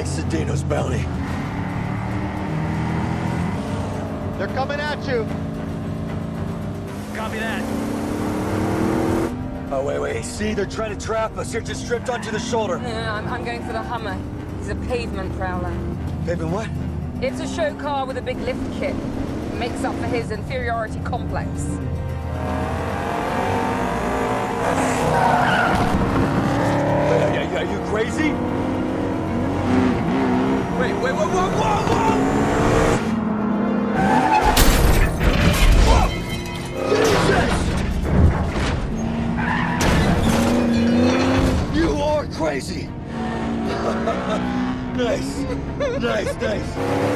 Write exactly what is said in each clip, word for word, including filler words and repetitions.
Thanks to Dino's bounty. They're coming at you. Copy that. Oh, wait, wait. See, they're trying to trap us. Here, just stripped onto the shoulder. No, no, no, I'm, I'm going for the Hummer. He's a pavement prowler. Pavement what? It's a show car with a big lift kit. Makes up for his inferiority complex. Are, are, are you crazy? Wait, wait, whoa, whoa, whoa, whoa! Jesus! You are crazy! Nice, nice, nice.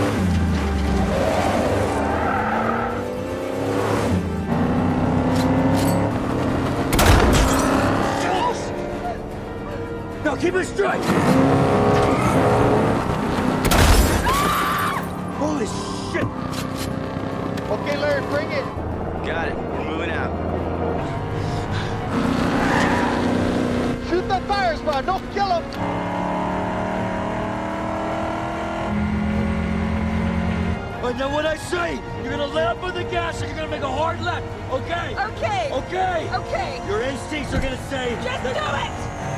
Now keep it straight! Holy shit! Okay, Larry, bring it. Got it. We're moving out. Shoot the fire squad. Don't kill him. And then what I say, you're gonna let up on the gas and you're gonna make a hard left, okay? Okay. Okay! Okay. Your instincts are gonna say... Just that... do it!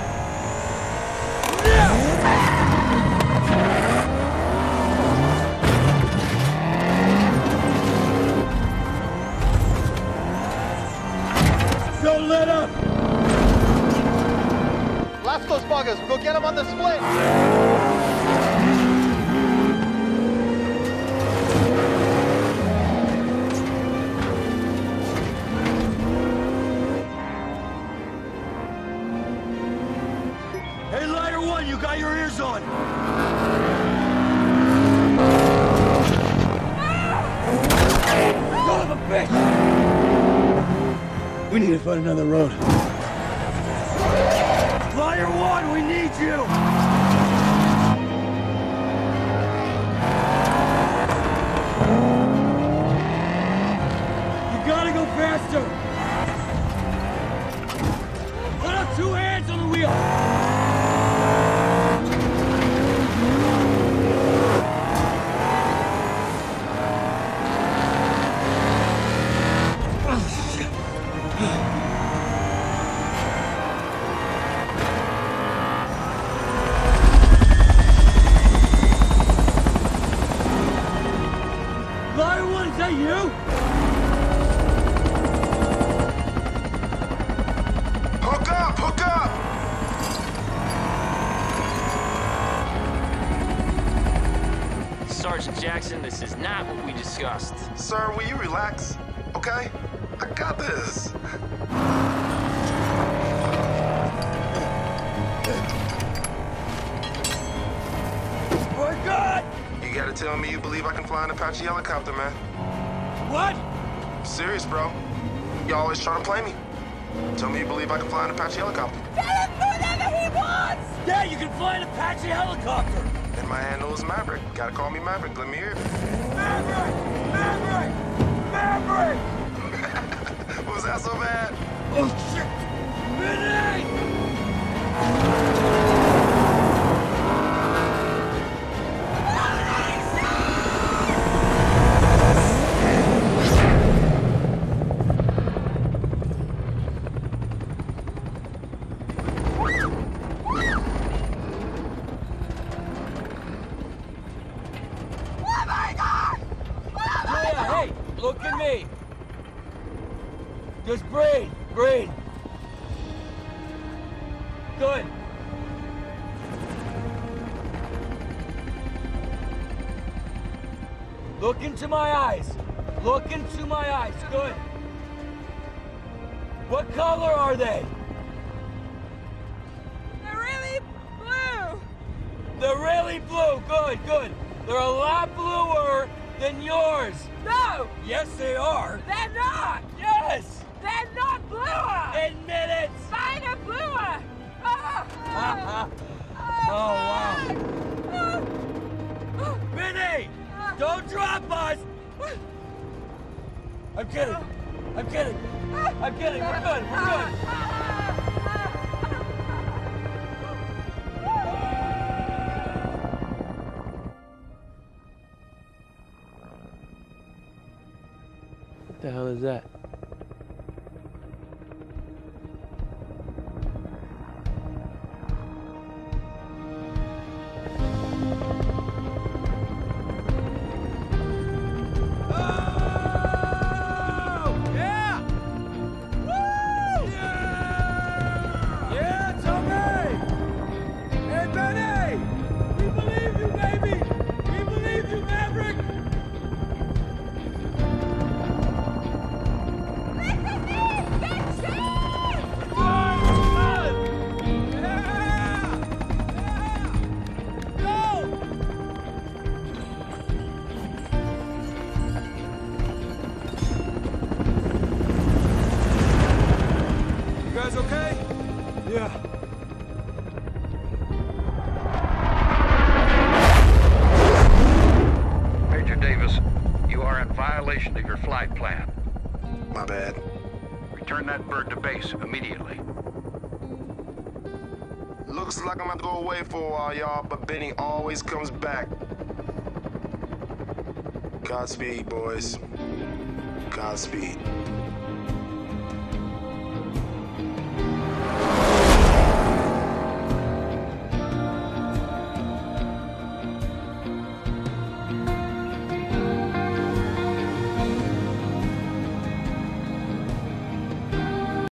Don't let up! Blast those buggers. Go get them on the split. Hey, Lighter One, you got your ears on! Son of a bitch! We need to find another road. Lighter One, we need you! You gotta go faster! Put up two hands on the wheel! Is that you? Hook up! Hook up! Sergeant Jackson, this is not what we discussed. Sir, will you relax? Okay? I got this. Oh my God! You gotta tell me you believe I can fly an Apache helicopter, man. What? Serious, bro. You always trying to play me. Tell me you believe I can fly an Apache helicopter. Tell him whatever he wants! Yeah, you can fly an Apache helicopter! And my handle is Maverick. Gotta call me Maverick. Let me hear it. Maverick! Maverick! Maverick! Was that so bad? Oh, shit! Vinny! Look at me! Just breathe! Breathe! Good! Look into my eyes! Look into my eyes! Good! What color are they? They're really blue! They're really blue! Good, good! They're a lot bluer than yours! No! Yes, they are! They're not! Yes! They're not bluer! Admit it! Mine are bluer! Oh, Oh, wow! Vinny! Don't drop us! I'm kidding! I'm kidding! I'm kidding! We're good! We're good! hell is that? Violation of your flight plan. My bad. Return that bird to base immediately. Looks like I'm gonna have to go away for a while, y'all, but Benny always comes back. Godspeed, boys. Godspeed.